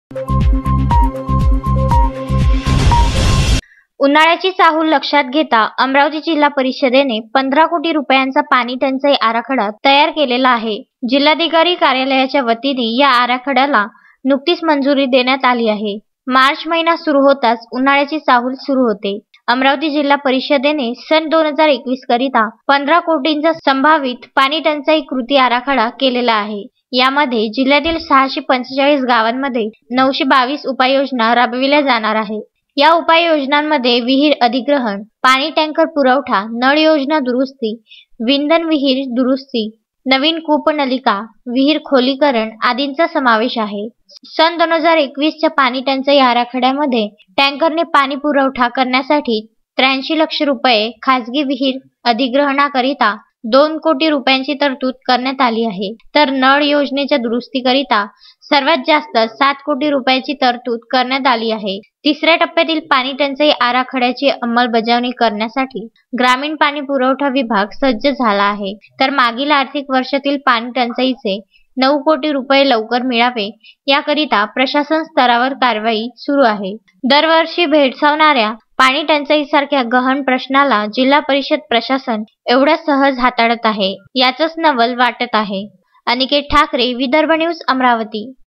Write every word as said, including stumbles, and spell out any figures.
उन्हाळ्याची चाहूल लक्षात घेता अमरावती जिल्हा परिषदेने पंधरा कोटी रुपयांचा पाणी टंचाई आराखडा तयार केलेला आहे। जिल्हाधिकारी कार्यालयाच्या वतीने या आराखड्याला नुकतीच मंजुरी देण्यात आली आहे। मार्च महिना सुरू होताच उन्हाळ्याची चाहूल सुरू होते। अमरावती जिल्हा परिषदेने सन दोन हजार एकवीस करिता पंधरा कोटींचा संभावित पाणी टंचाई कृती आराखडा केलेला आहे। यामध्ये जिल्ह्यातील सहाशे पंचेचाळीस गावांमध्ये नऊशे बावीस उपाययोजना राबविल्या जाणार आहे। या उपाययोजनांमध्ये विहीर अधिग्रहण, पाणी टँकर पुरवठा, नळ योजना दुरुस्ती, विंधन विहीर दुरुस्ती, नवीन कूपनलिका, विहीर खोलीकरण आदींचा समावेश आहे। सन दोन हजार एकवीस च्या पाणी टंचाई आराखड्यामध्ये टँकरने पाणी पुरवठा करण्यासाठी त्र्याऐंशी लक्ष रुपये, खासगी विहीर अधिग्रहणाकरिता दोन कोटी रुपयांची तरतूद करण्यात आली आहे, तर नळ योजनेच्या दुरुस्तीकरिता सर्वात जास्त सात कोटी रुपयांची तरतूद करण्यात आली आहे। तिसऱ्या टप्प्यातील पाणी टंचाई आराखड्याची अंमलबजावणी करण्यासाठी ग्रामीण पाणी पुरवठा विभाग सज्ज झाला आहे, तर मागील आर्थिक वर्षातील पाणी टंचाईचे नऊ कोटी रुपये लवकर मिळावे याकरिता प्रशासन स्तरावर कारवाई सुरू आहे। दरवर्षी भेडसावणाऱ्या पाणी टंचाईसारख्या गहन प्रश्नाला जिल्हा परिषद प्रशासन एवढ्या सहज हाताळत आहे, याचंच नवल वाटत आहे। अनिकेत ठाकरे, विदर्भ न्यूज, अमरावती।